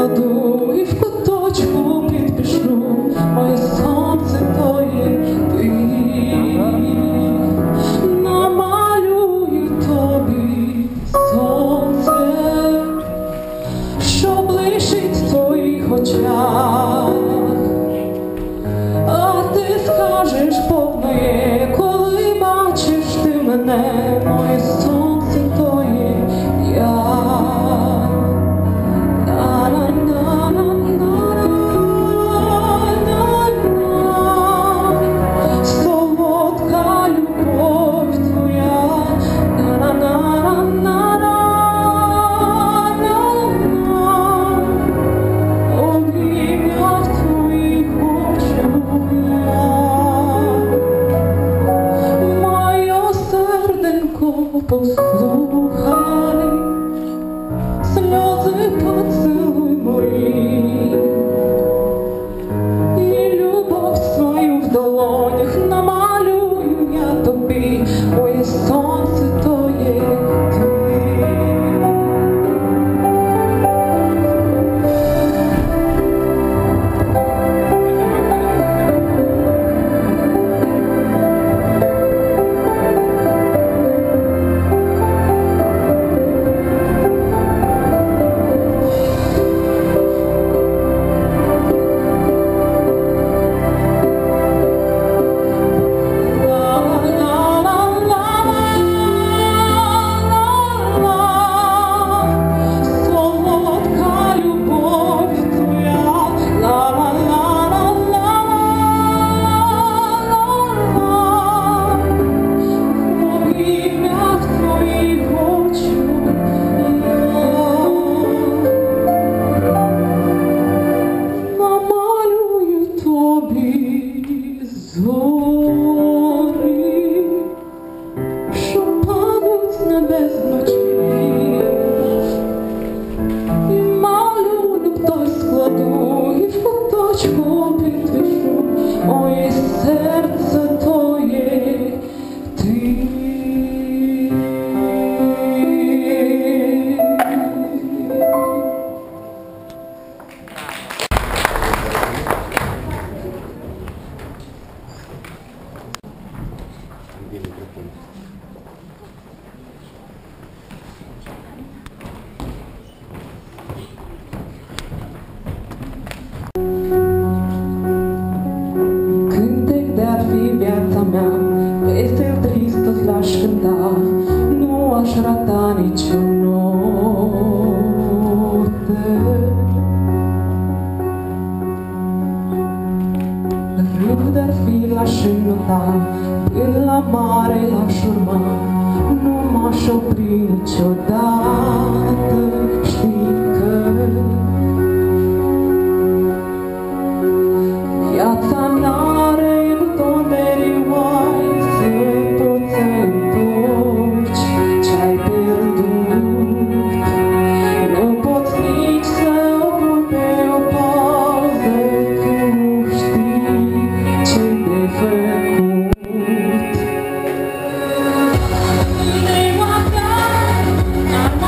складу і в куточку підпишу, моє сонце то є ти. Намалюю тобі сонце, що блищить в твоїх очах, а ти скажеш повне, коли бачиш ти мене, моє сонце то є я. Солодка любов твоя, обіймах твоїх хочу я. Моє серденько, послухай, сльози поцілуй мої, і любов свою в долонях намалюю я тобі, моє сонце то є ти. Зорі, що падуть з небес вночі, і малюнок той складу, і в куточку підпишу, моє серце то є ти. Cântec de-ar fi viața mea, peste tristă l-aș cânta, nu aș rata nicio notă. Râul de-ar fi l-aș înota, până la mare l-aș urma, nu m-aș opri niciodată, știi că viața n-are buton de rigoare, să poți să întorci ce-ai pierdut. Nu poți nici să pui pe o pauză, că nu știi ce de făcut. Inima ta n-ar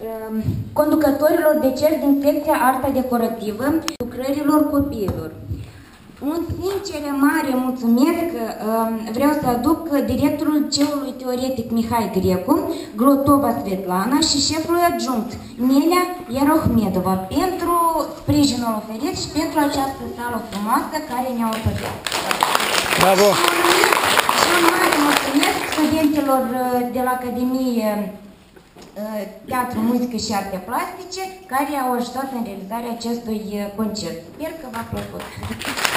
conducătorilor de cer din secția Arta Decorativă, lucrărilor copiilor. Un sincer mare mulțumesc vreau să aduc directorul liceului teoretic Mihai Grecu, Glotova Svetlana și șefului adjunct Nelia Iarohmedova pentru sprijinul oferit și pentru această sală frumoasă care ne-a oferit. Bravo! Și mare mulțumesc studenților de la Academie Teatru, Muzică și Arte Plastice care au ajutat în realizarea acestui concert. Sper că v-a plăcut!